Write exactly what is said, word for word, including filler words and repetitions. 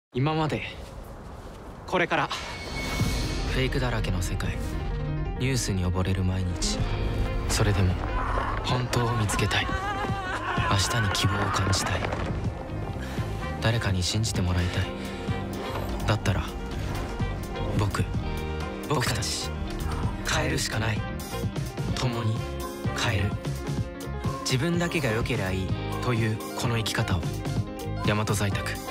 今までこれからフェイクだらけの世界、ニュースに溺れる毎日。それでも本当を見つけたい。明日に希望を感じたい。誰かに信じてもらいたい。だったら僕僕たち変えるしかない。共に変える。自分だけが良ければいいというこの生き方を。大和在宅。